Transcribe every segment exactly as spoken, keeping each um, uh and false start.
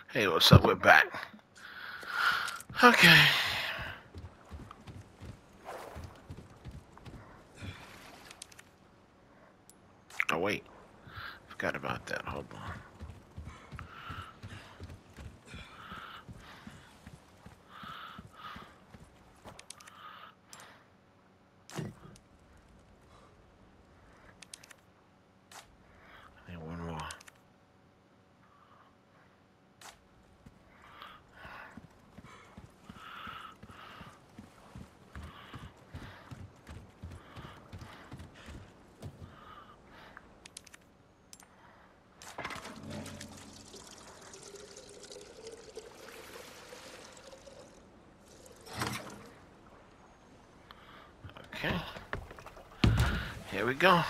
Hey, what's up? We're back. Okay. Oh, wait. Forgot about that. Hold on. I need one more. Okay. Here we go.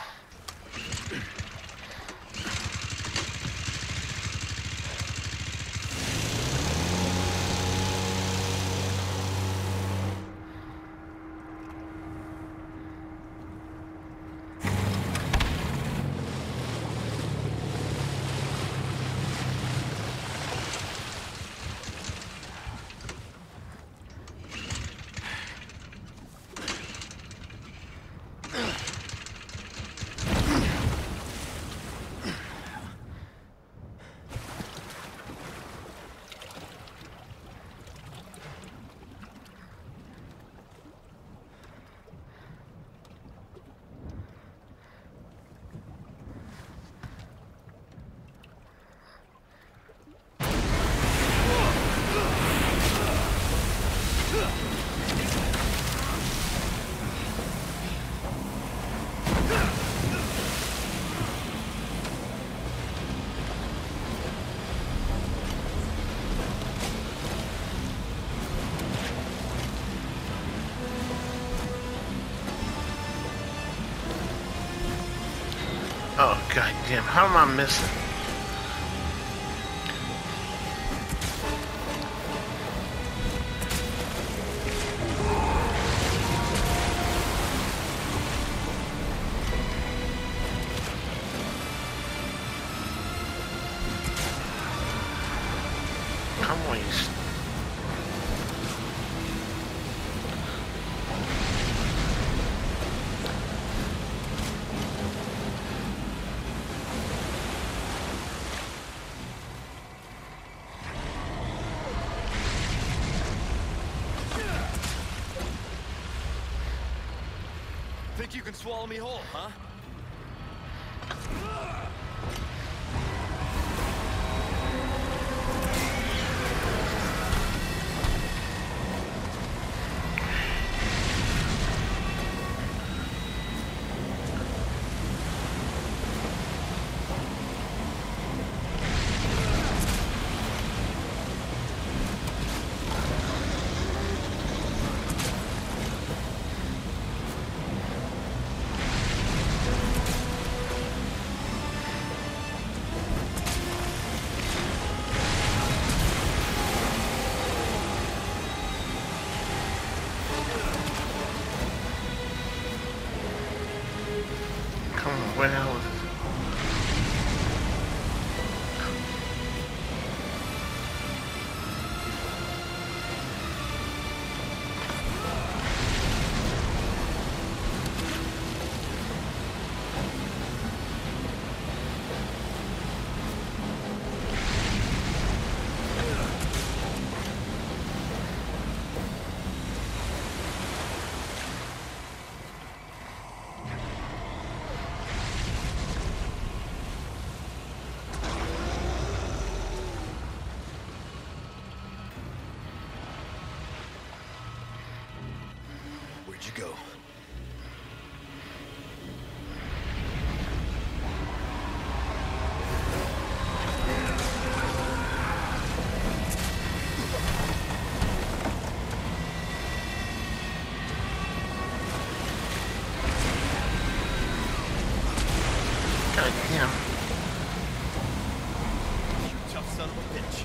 Oh, god damn. How am I missing? Come on, you... Think you can swallow me whole, huh? Come on, where the hell is this? Where'd you go? God damn. You tough son of a bitch.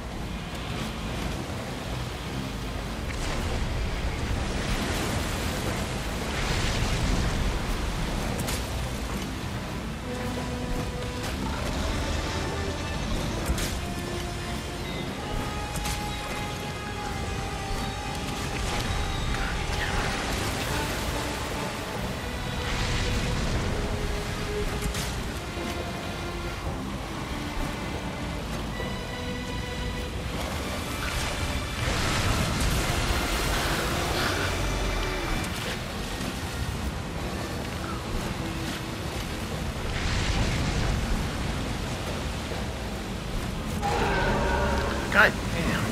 God damn.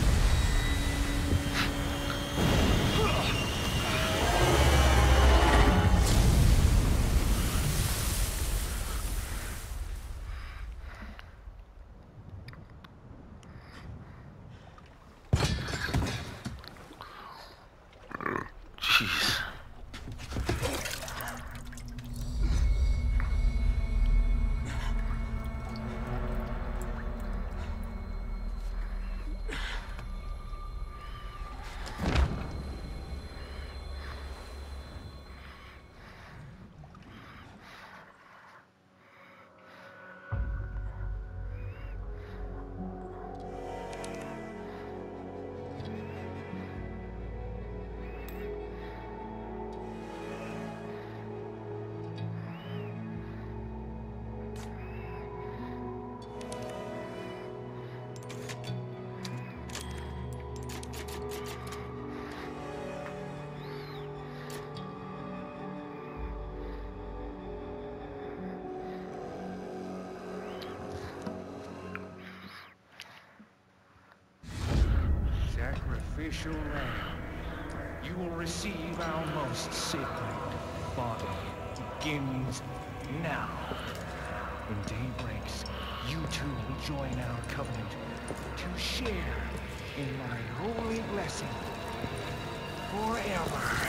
Jeez. Sacrificial lamb, you will receive our most sacred body. Begins now. When day breaks, you two will join our covenant to share in my holy blessing forever.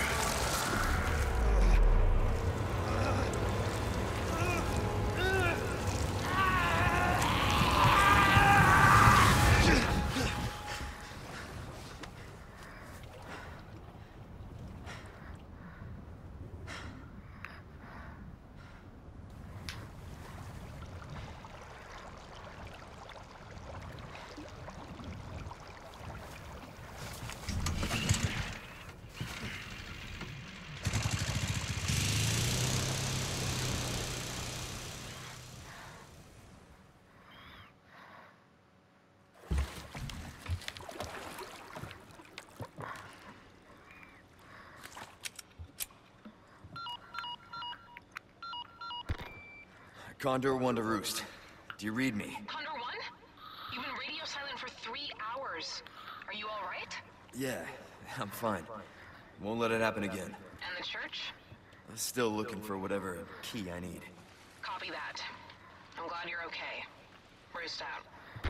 Condor one to Roost. Do you read me? Condor one? You've been radio silent for three hours. Are you all right? Yeah, I'm fine. Won't let it happen again. And the church? I'm still looking for whatever key I need. Copy that. I'm glad you're okay. Roost out.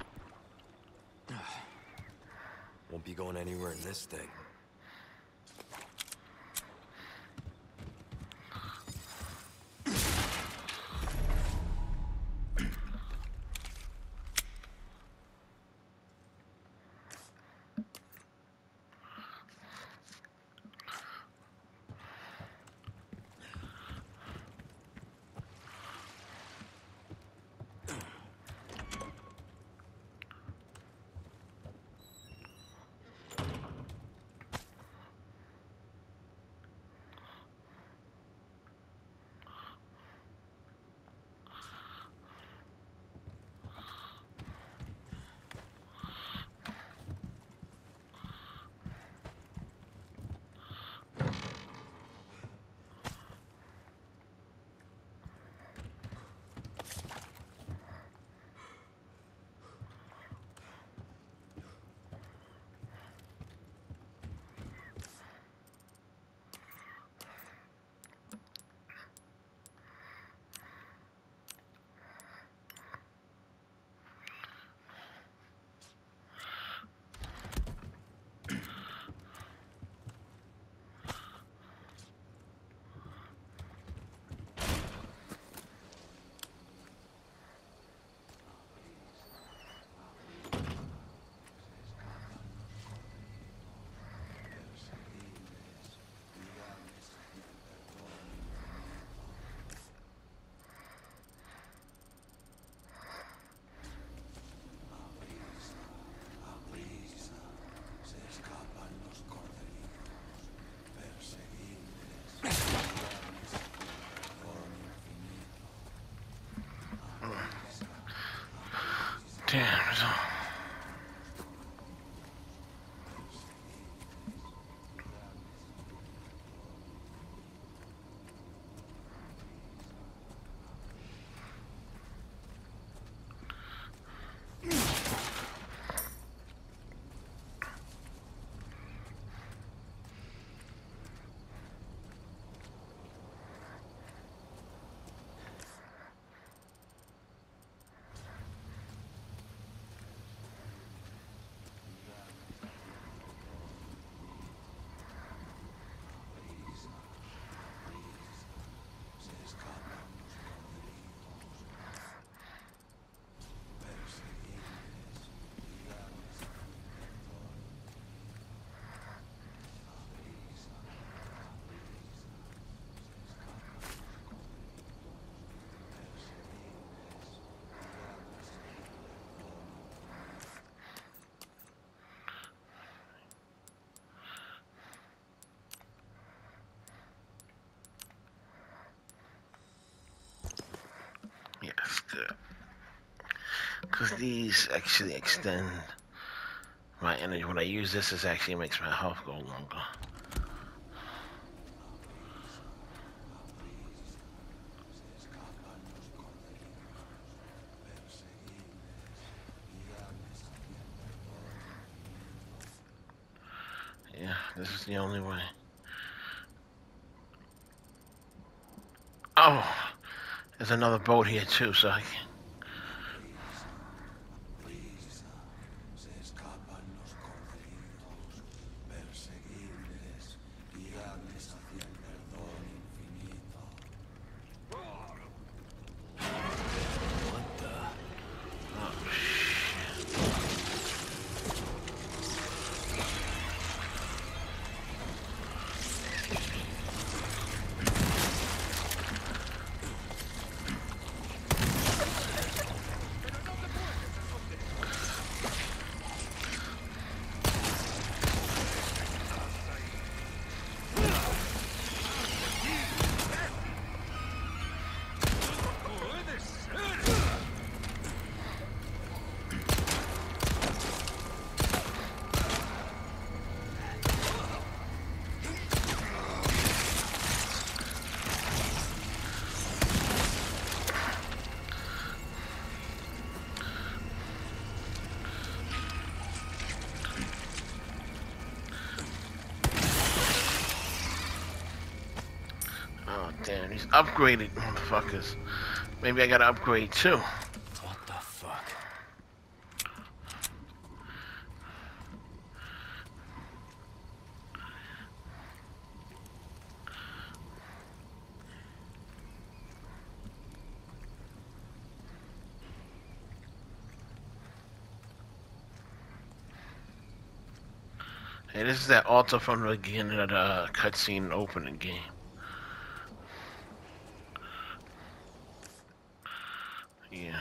Won't be going anywhere in this thing. Damn. So good. Because these actually extend my energy. When I use this, it actually makes my health go longer. Yeah, this is the only way. Oh, there's another boat here too, so I can... Damn, these upgraded motherfuckers. Maybe I gotta upgrade too. What the fuck? Hey, this is that altar from the beginning of the uh, cutscene opening game. Yeah.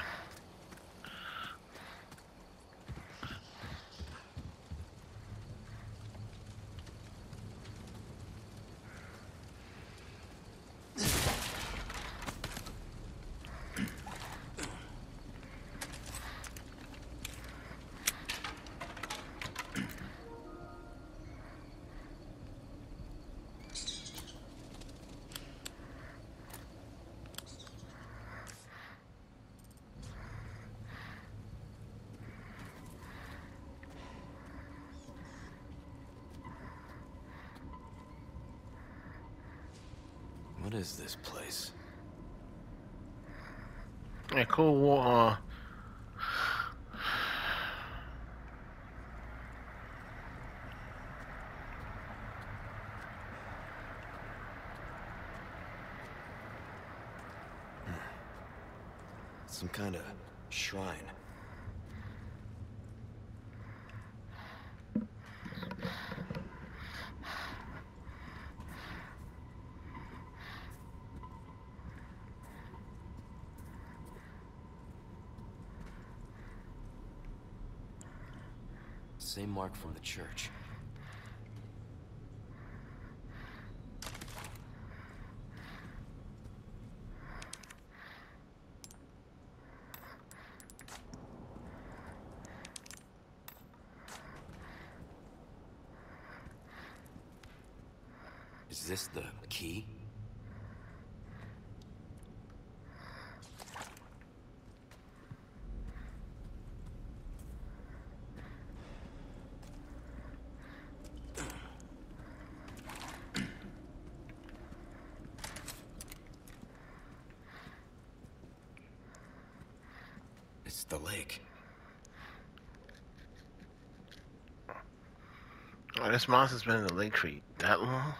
What is this place? Yeah, cool war. Uh, Some kind of shrine. Same mark from the church. Is this the key? It's the lake. oh, this monster's been in the lake for that long?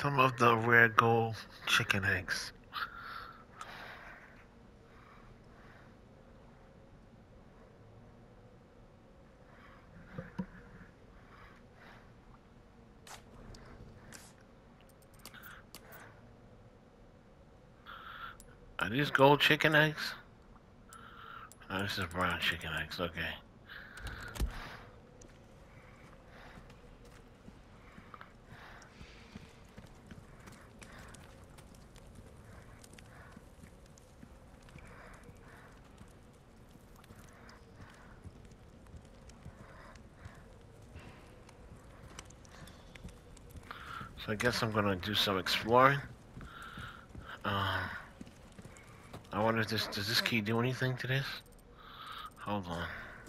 Some of the rare gold chicken eggs. Are these gold chicken eggs? Oh, this is brown chicken eggs, okay. So I guess I'm gonna do some exploring. Um, I wonder if this, does this key do anything to this? Hold on.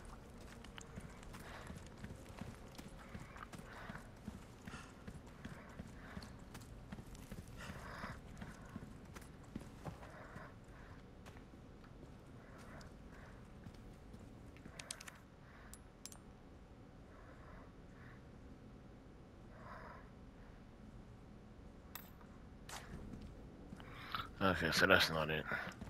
Okay, so that's not it.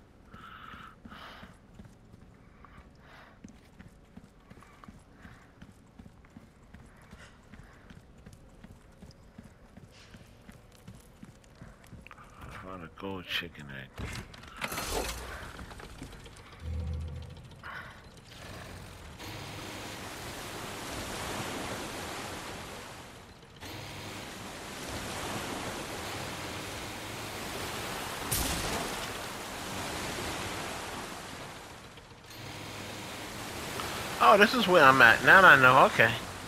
I found a gold chicken egg. Oh, this is where I'm at. Now I know, okay.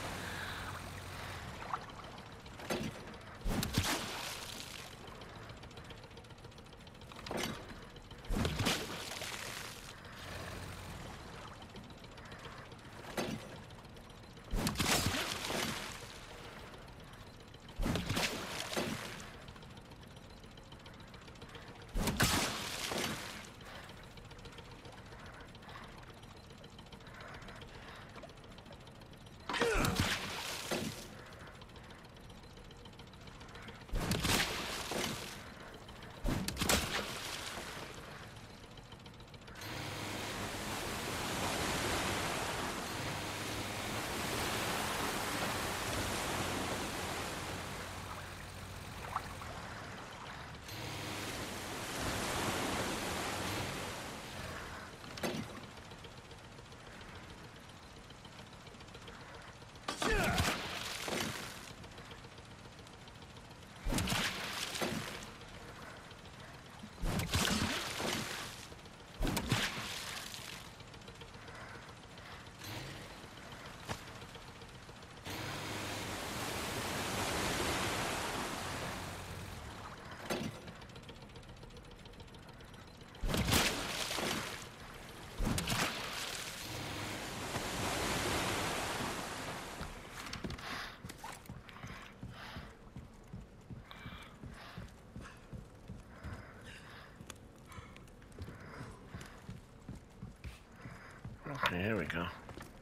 Okay, here we go.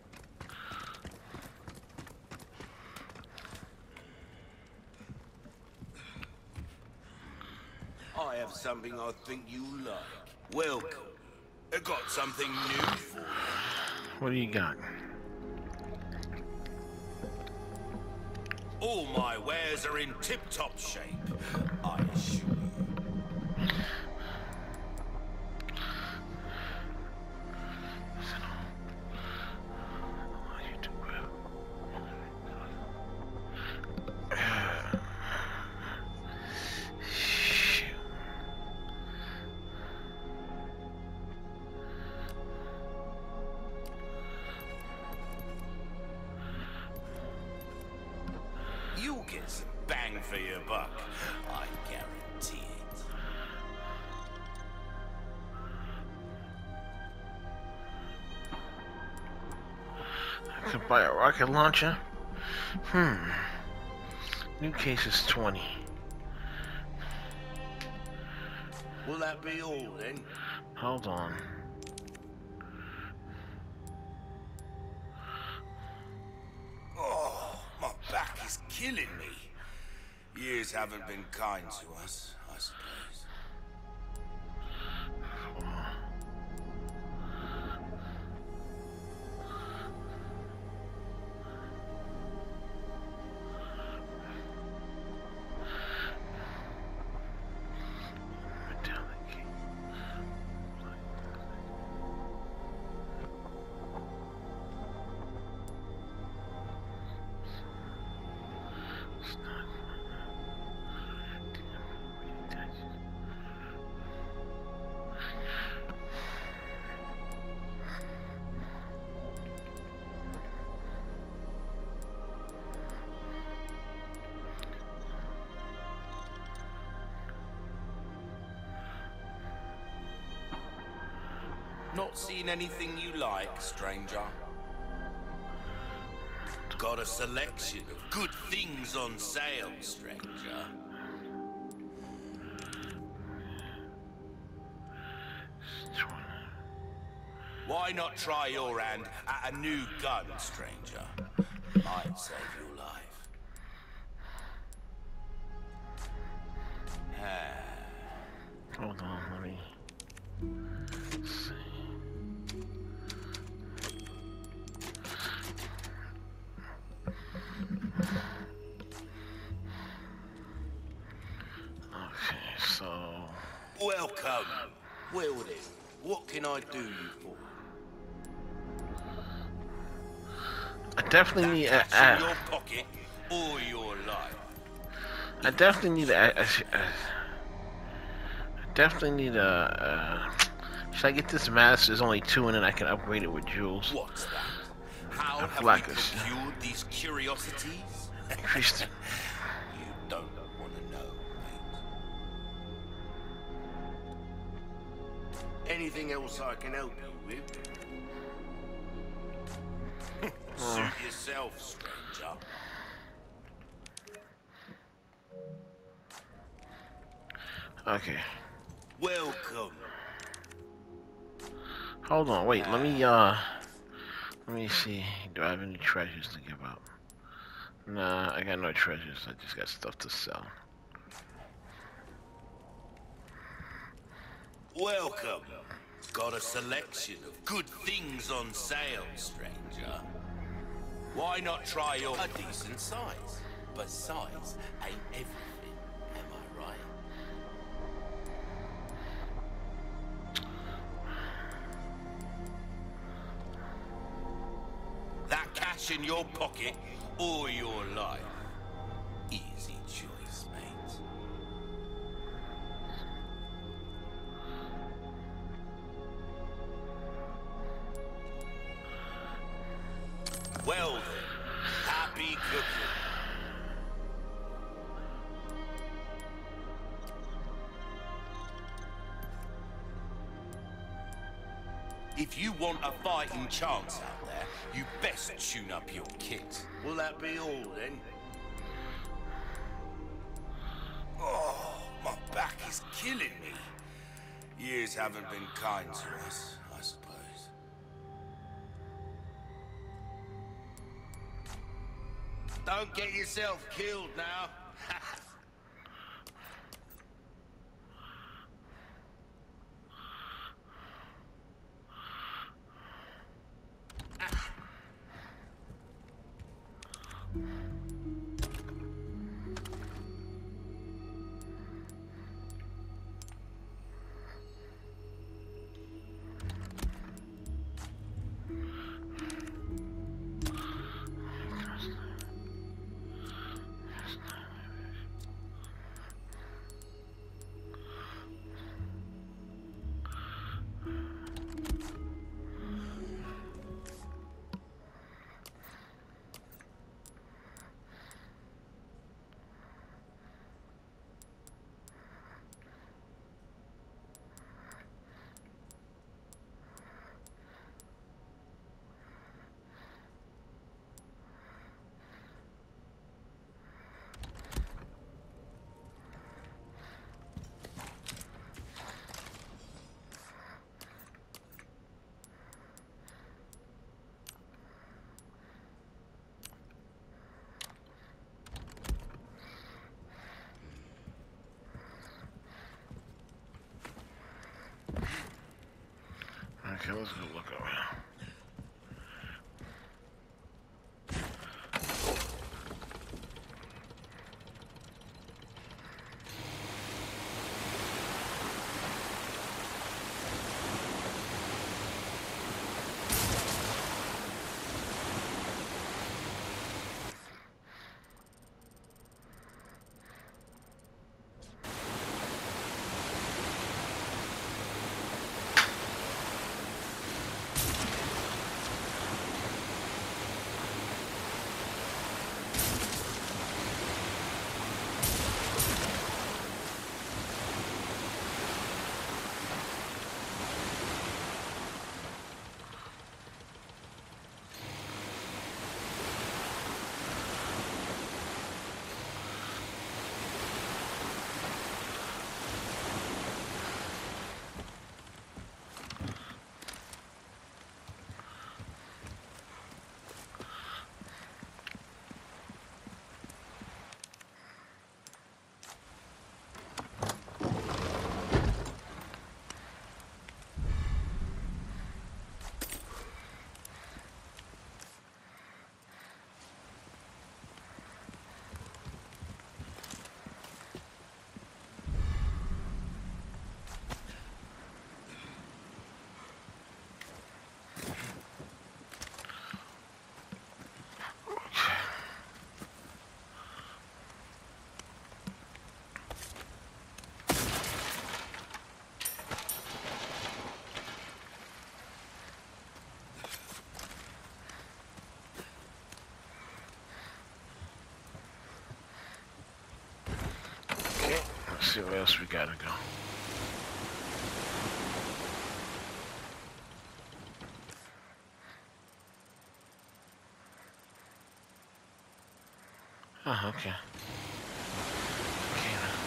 I have something I think you like. Welcome. I got something new for you. What do you got? All my wares are in tip-top shape, I assure you. You'll get some bang for your buck, I guarantee it. I could buy a rocket launcher. Hmm. New case is twenty. Will that be all then? Hold on. Oh, my back is killing me. Years haven't been kind to us, I suppose. Not seen anything you like, stranger? Got a selection of good things on sale, stranger. Why not try your hand at a new gun, stranger? Might save your life. Ah. Hold on, let me see. Okay, so Welcome. Well then, what can I do you for? I definitely need a, Cash in a, your pocket or your life. I definitely need a, a, a I definitely need a, a should I get this mask? There's only two in it. I can upgrade it with jewels. What's that? How I have feel we like it's- procured these curiosities? Increase the- You don't want to know, mate. Anything else I can help you with? Suit yourself, stranger. Okay. Welcome. Hold on, wait, let me uh let me see. Do I have any treasures to give up? Nah, I got no treasures, I just got stuff to sell. Welcome. Got a selection of good things on sale, stranger. Why not try your a decent size? But size ain't everything, am I right? That cash in your pocket or your life? Easy choice, mate. Well then, happy cooking. If you want a fighting chance out there, you best tune up your kit. Will that be all then? Oh, my back is killing me. Years haven't been kind to us, I suppose. Don't get yourself killed now. let's go look around. Let's see what else we gotta go. Oh, okay. Okay, now.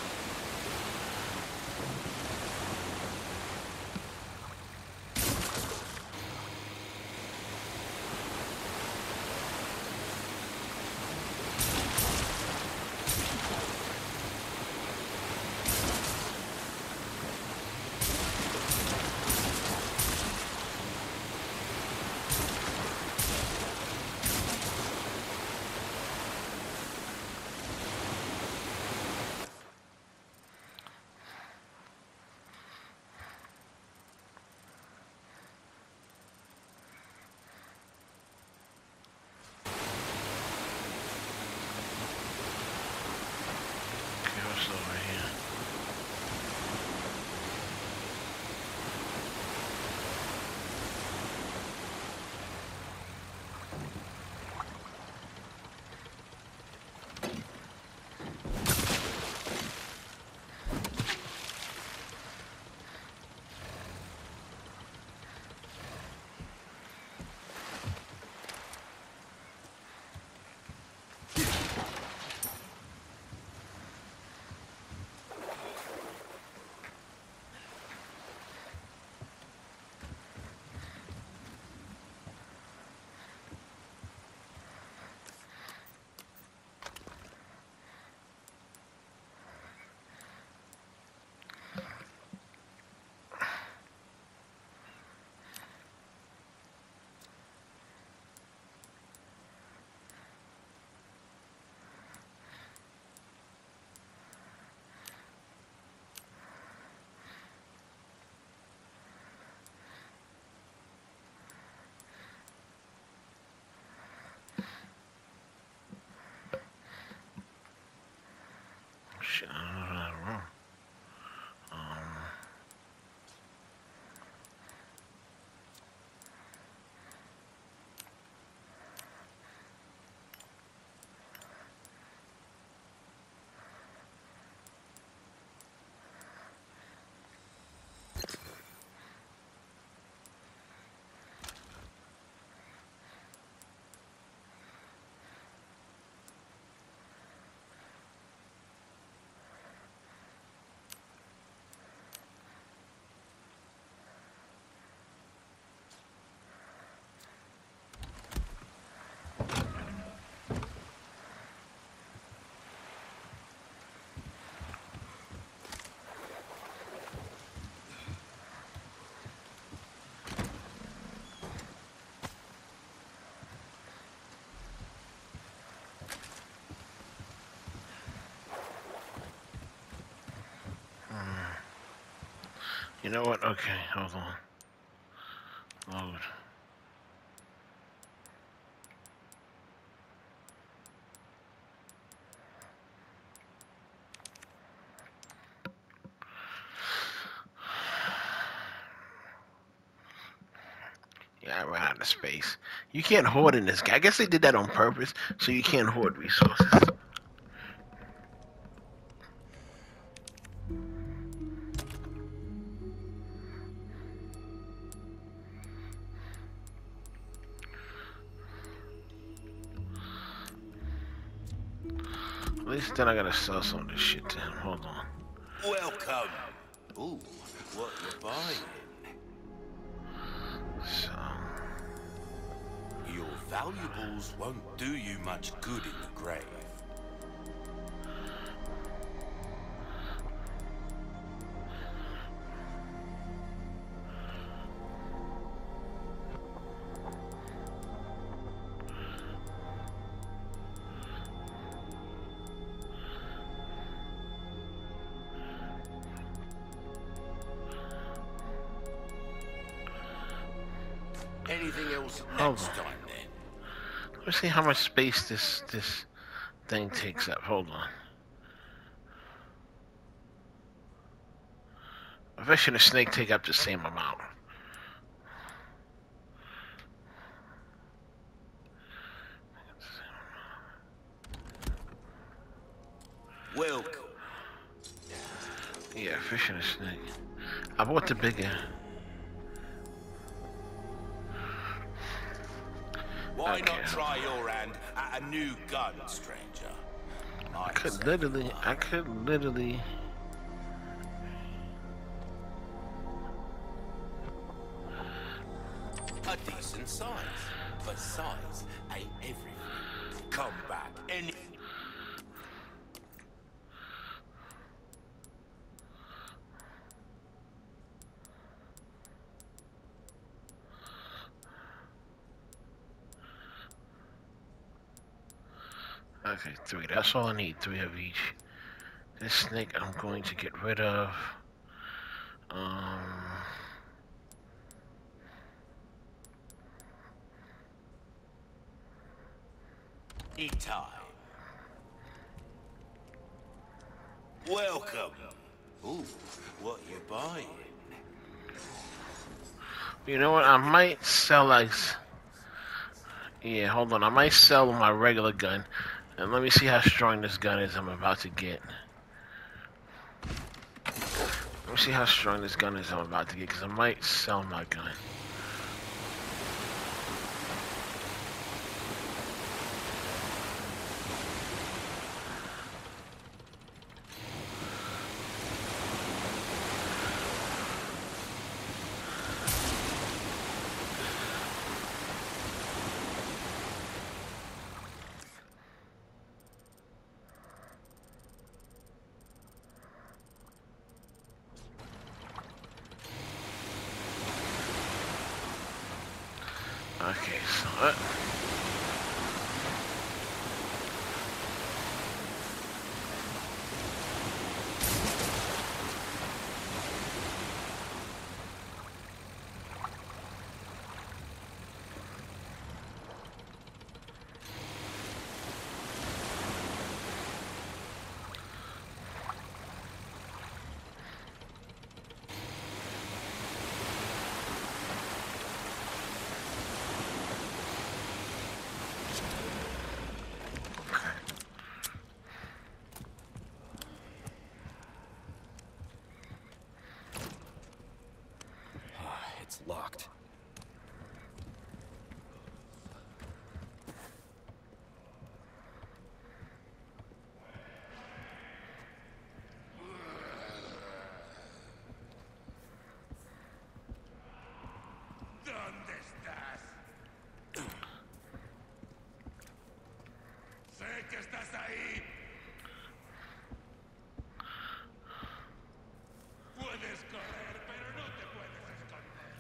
You know what? Okay, hold on. Load. Yeah, I ran out of space. You can't hoard in this guy. I guess they did that on purpose, so you can't hoard resources. At least then I gotta sell some of this shit to him. Hold on. Welcome. Ooh, what you buying? So, Your valuables won't do you much good in the grave. Anything else Hold next on. time, then? let me see how much space this this thing takes up. Hold on. A fish and a snake take up the same amount. Welcome. Yeah, fish and a snake. I bought the bigger. Why Okay. not try your hand at a new gun, stranger? I I could say literally, I could literally. a decent size, but size ain't everything. Come back any. Okay, three. That's all I need. Three of each. This snake I'm going to get rid of. Um. Eat time. Welcome. Ooh, what you buying? You know what? I might sell like. Yeah, hold on. I might sell my regular gun, and let me see how strong this gun is I'm about to get. Let me see how strong this gun is I'm about to get, because I might sell my gun. Okay, so uh, It's locked. ¿Dónde estás? Sé que estás ahí. Puedes correr, pero no te puedes esconder.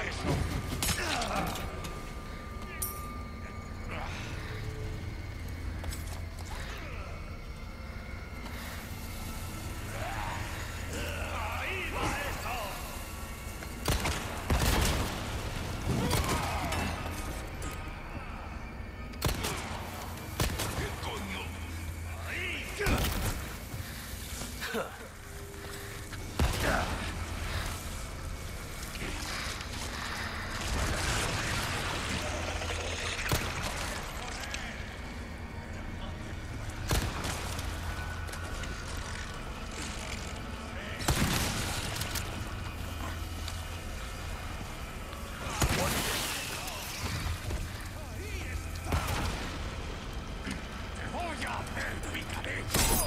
eso! ¡Ahí va eso! ¿Qué coño? ¡Ahí! ¡Voy a hacer picaré!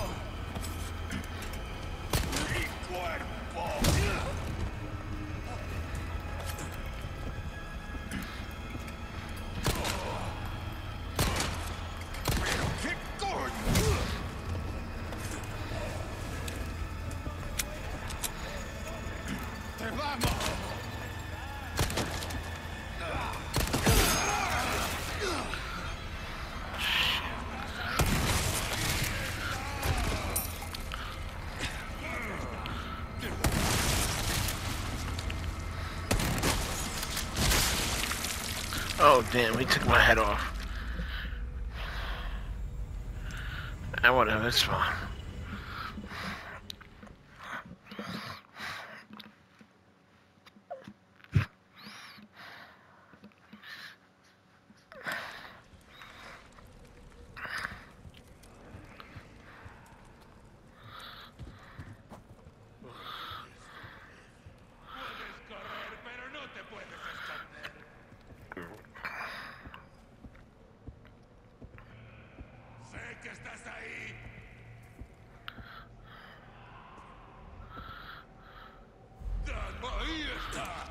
¡Mi cuerpo! ¿Pero qué coño? ¡Te vamos! Oh damn, he took my head off. Ah, whatever, it's fine. Puedes correr, pero no te puedes esconder. Sé que estás ahí. Dan, ahí está.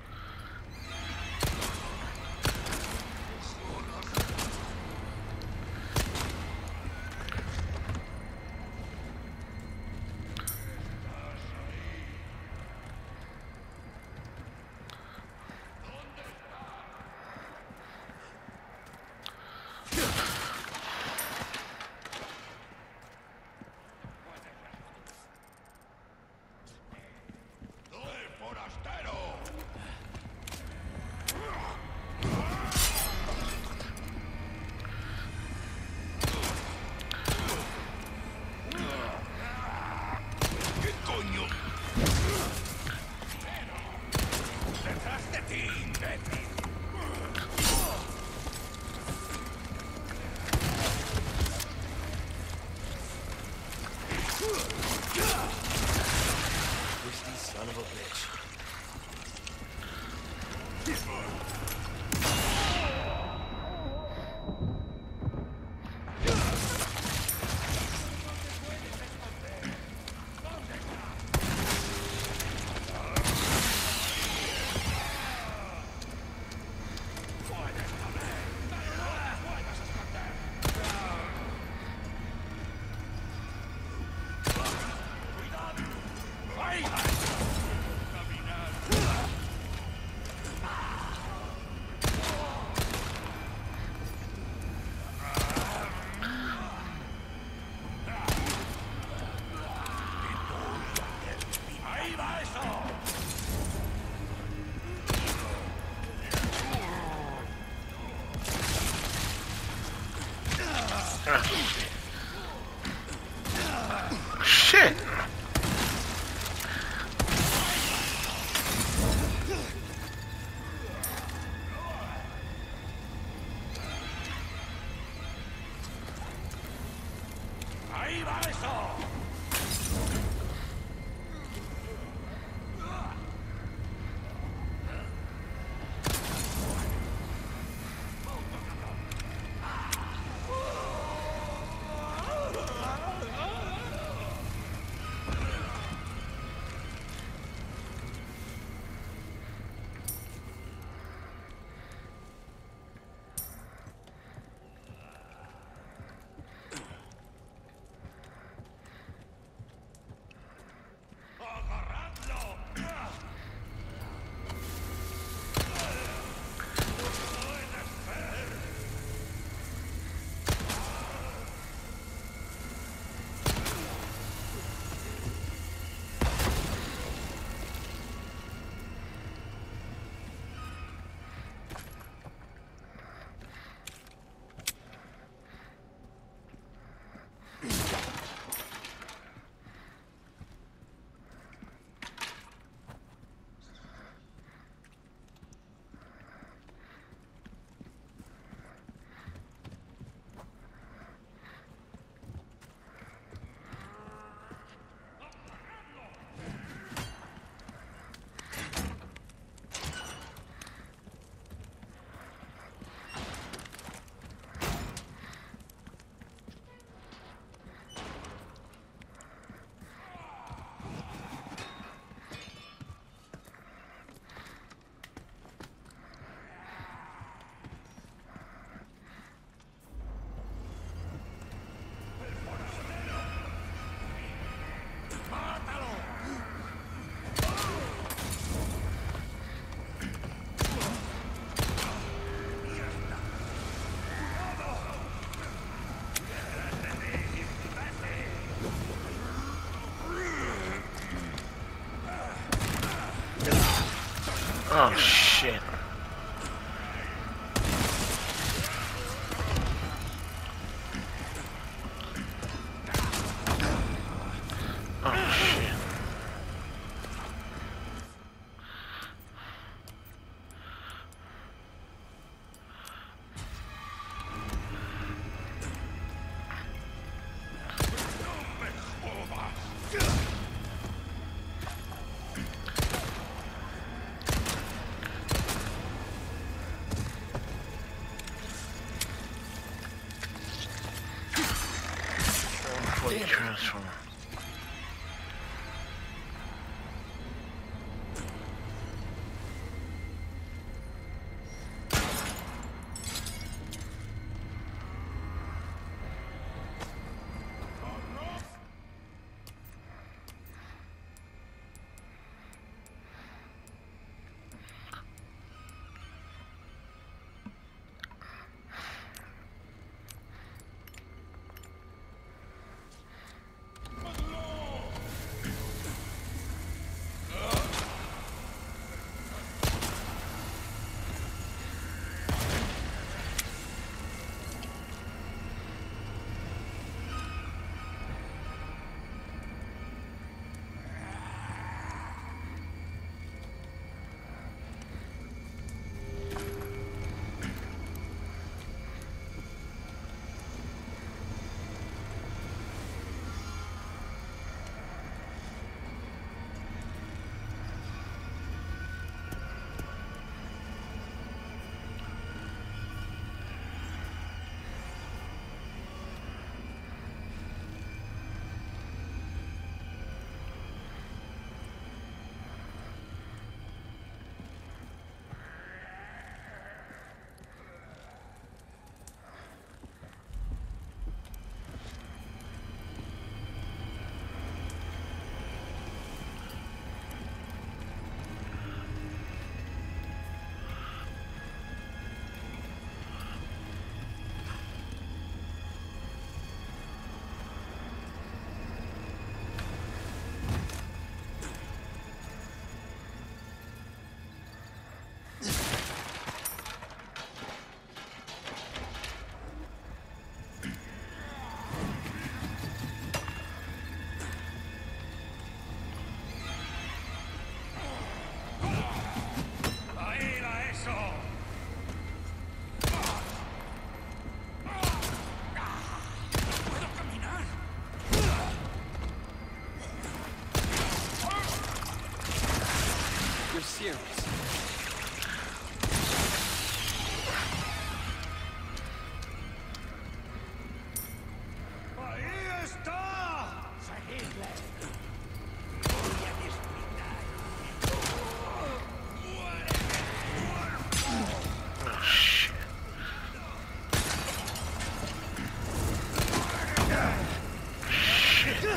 ¡El forastero! ¿Qué coño? ¡Detrás de ti, imbécil! Twisty son of a bitch. ¡Ahí! ¡Caminar! Oh shit. Oh shit. Transform. Serious. ¡Ahí está! ¡Seguidle! Voy a disfrutar. Oh shit. Shit.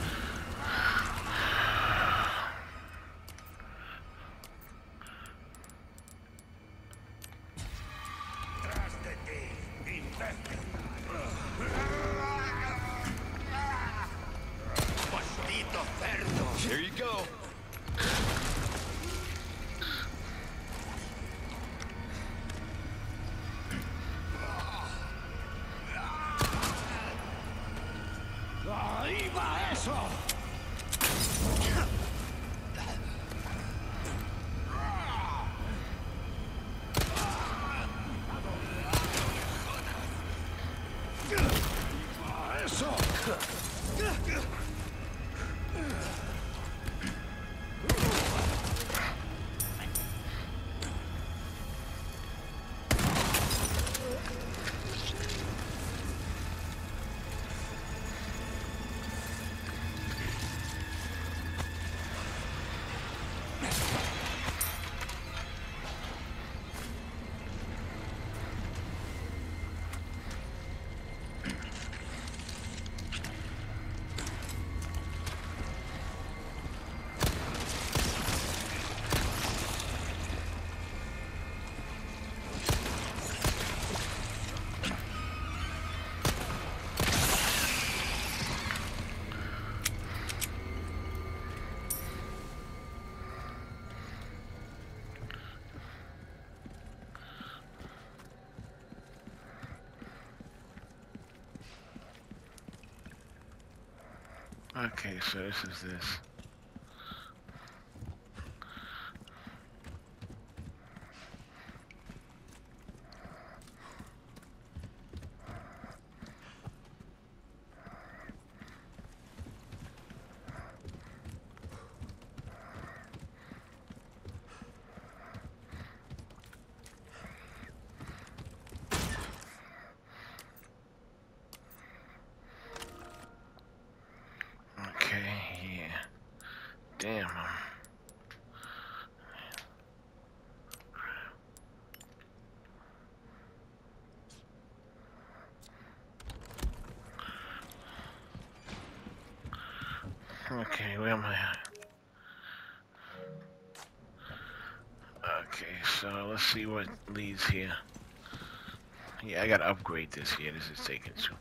There you go. ¡Ahí va eso! ¡Eso! Okay, so this is this. Damn. Okay, where am I at? Okay, so let's see what leads here. Yeah, I gotta upgrade this here. This is taking too.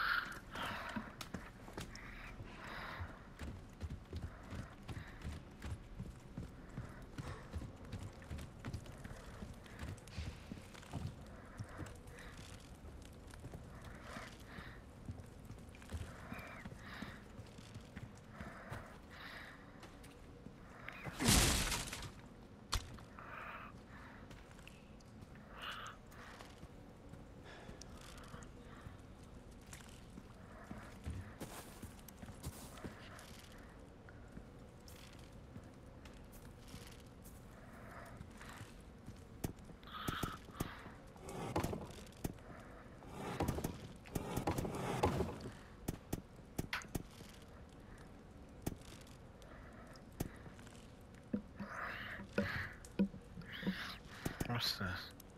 What's this?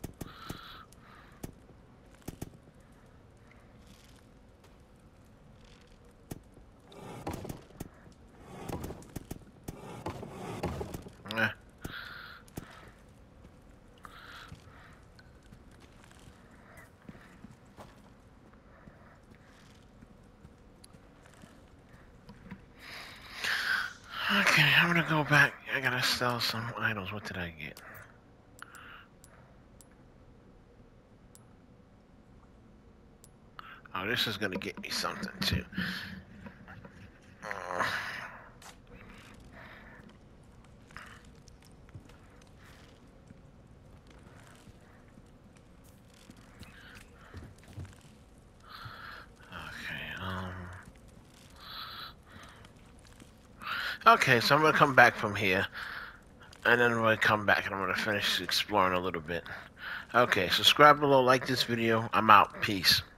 Eh. Okay, I'm gonna go back. I gotta sell some items. What did I get? Oh, this is gonna get me something too. Uh, okay, um... Okay, so I'm gonna come back from here. And then when I come back, and I'm gonna finish exploring a little bit. Okay, subscribe below, like this video. I'm out. Peace.